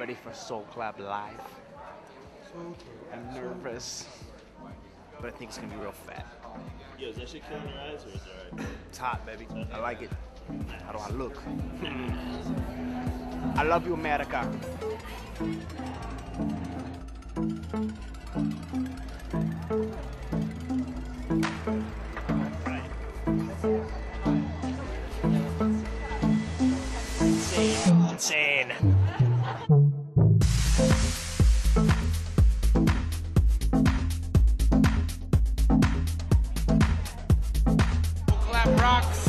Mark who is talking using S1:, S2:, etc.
S1: ready for Soul Clap Live. I'm nervous, but I think it's gonna be real fat.
S2: Yo, is that shit killing your eyes or is it alright?
S1: It's hot, baby. I like it. How do I look? I love you, America. Insane. Clap rocks.